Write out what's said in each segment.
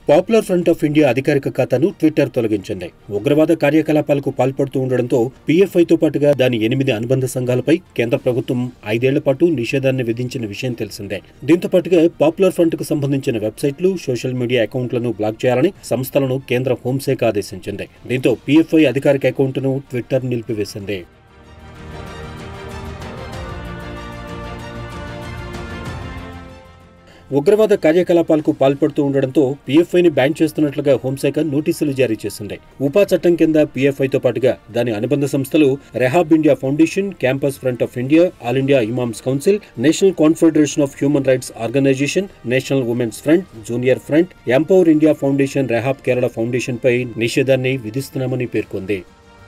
Popular front of India అధికారిక ఖాతాను Twitter తొలగించింది. ఉగ్రవాద కార్యకలాపాలకు పాల్పడుతూ ఉండడంతో PFIతో పాటుగా దాని 8 అనుబంధ సంఘాలపై కేంద్ర ప్రభుత్వం 5 ఏళ్ల పాటు నిషేధాన్ని విధించిన విషయం తెలిసిందే. దీంతో పాటుగా పాపులర్ ఫ్రంట్ కు సంబంధించిన వెబ్సైట్లు, సోషల్ మీడియా అకౌంట్లను బ్లాక్ చేయాలని సంస్థలను కేంద్ర హోంశాఖ ఆదేశించింది. దీంతో PFI అధికారిక అకౌంట్ను ట్విట్టర్ నిలిపివేసింది. ఉగ్రవాద కార్యకలాపాలకు పాల్పడుతూ ఉండడంతో PFIని బ్యాన్ చేస్తున్నట్లుగా హోంశాఖ నోటీసులు జారీ చేసింది. ఉపా చట్టం కింద PFIతో పాటుగా దాని అనుబంధ సంస్థలు Rehab India Foundation, Campus Front of India, All India Imams Council, National Confederation of Human Rights Organisation, National Women's Front, Junior Front, Empower India Foundation, Rehab Kerala Foundation పై నిషేధాన్ని విధిస్తున్నామని పేర్కొంది.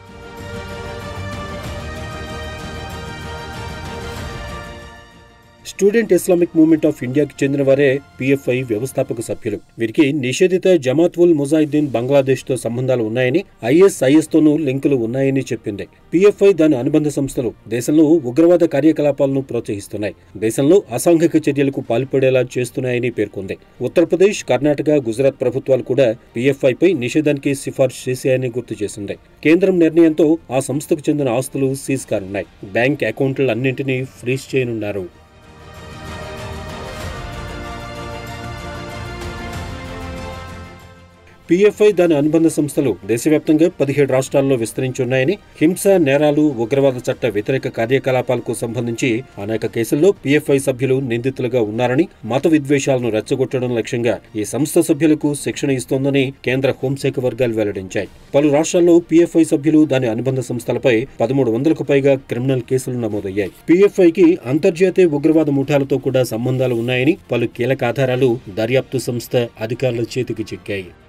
స్టూడెంట్ ఇస్లామిక్ మూవ్మెంట్ ఆఫ్ ఇండియాకి చెందిన వారే PFI వ్యవస్థాపక సభ్యులు. వీరికి నిషేధిత జమాత్ ఉల్ ముజాహిద్దీన్ బంగ్లాదేశ్తో సంబంధాలు ఉన్నాయని, ISISతోనూ లింకులు ఉన్నాయని చెప్పింది. PFI దాని అనుబంధ సంస్థలు దేశంలో ఉగ్రవాద కార్యకలాపాలను ప్రోత్సహిస్తున్నాయి, దేశంలో అసాంఘిక చర్యలకు పాల్పడేలా చేస్తున్నాయని పేర్కొంది. ఉత్తరప్రదేశ్, కర్ణాటక, గుజరాత్ ప్రభుత్వాలు కూడా PFIపై నిషేధానికి సిఫార్సు చేశాయని గుర్తు చేసింది. కేంద్రం నిర్ణయంతో ఆ సంస్థకు చెందిన ఆస్తులు సీజ్ కానున్నాయి. బ్యాంక్ అకౌంట్లన్నింటినీ ఫ్రీజ్ చేయనున్నారు. PFI దాని అనుబంధ సంస్థలు దేశవ్యాప్తంగా 17 రాష్ట్రాల్లో విస్తరించున్నాయని, హింస, నేరాలు, ఉగ్రవాద చట్ట వ్యతిరేక కార్యకలాపాలకు సంబంధించి అనేక కేసుల్లో PFI సభ్యులు నిందితులుగా ఉన్నారని, మత విద్వేషాలను రెచ్చగొట్టడం లక్ష్యంగా ఈ సంస్థ సభ్యులకు శిక్షణ ఇస్తోందని కేంద్ర హోంశాఖ వర్గాలు వెల్లడించాయి. పలు రాష్ట్రాల్లో PFI సభ్యులు, దాని అనుబంధ సంస్థలపై 1300కు పైగా క్రిమినల్ కేసులు నమోదయ్యాయి. PFIకి అంతర్జాతీయ ఉగ్రవాద ముఠాలతో కూడా సంబంధాలు ఉన్నాయని పలు కీలక ఆధారాలు దర్యాప్తు సంస్థ అధికారుల చేతికి చిక్కాయి.